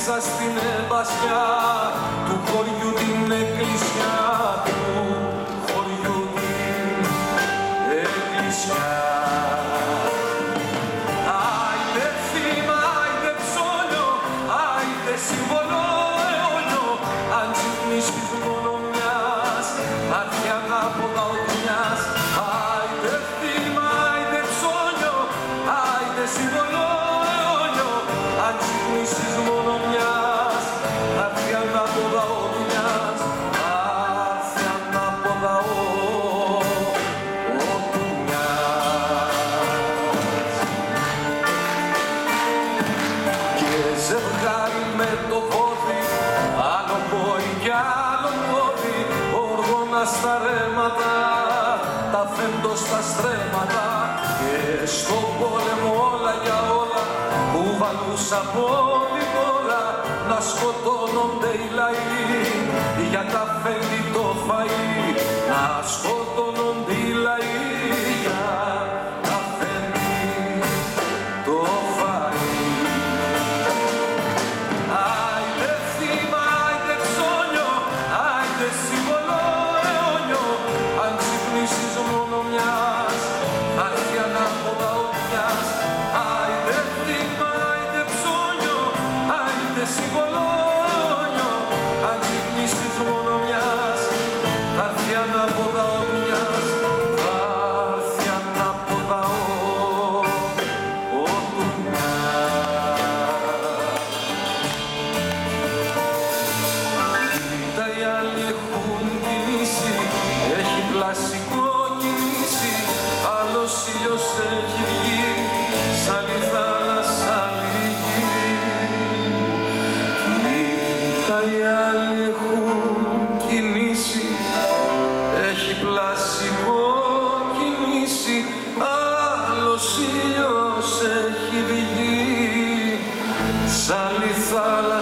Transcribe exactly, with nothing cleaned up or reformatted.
μέσα στην εμπασιά του χωριού την εκκλησιά, του χωριού την εκκλησιά. Άιντε θύμα, άιντε ψώνιο, άιντε σύμβολο αιώνιο, αν ξυπνήσεις μόνο μιας, μάτια ανάποδα ό,τι μιας. Άιντε θύμα, άιντε ψώνιο, άιντε σύμβολο αιώνιο, αν ξυπνήσεις μόνο μιας, μάτια ανάποδα ό,τι μιας, μάτια ανάποδα ό,τι μιας. Και ζευγάρι με το πόδι, άλλο πόδι κι άλλο πόδι, όργωνα στα ρέματα, τα φέντο στα στρέμματα, και στον πόλεμο όλα για όλα, κουβαλούσα πόδι όλα, να σκοτώνονται οι λαοί, για τα φέντη το φαΐ, να σκοτώνονται οι λαοί, για τα φέντη το φαΐ. Άιντε θύμα, άιντε ψώνιο, άιντε σύμβολο αιώνιο, αν ξυπνήσεις μόνο μιας, μάτια ανάποδα ό,τι μιας. Άιντε θύμα, άιντε ψώνιο, άιντε σύμβολο αιώνιο, αν ξυπνήσεις μόνο μιας, μάτια ανάποδα ό,τι μιας, μάτια ανάποδα ό,τι μιας. Κοίτα οι άλλοι έχουν κινήσει, έχει πλασικό κινήσει, άλλος ήλιος έχει βγει, σ' άλλη θάλασσα λίγη. Κοίτα οι άλλοι έχουν κινήσει, έχει πλασικό κινήσει, άλλος ήλιος έχει βγει, σ' άλλη θάλασσα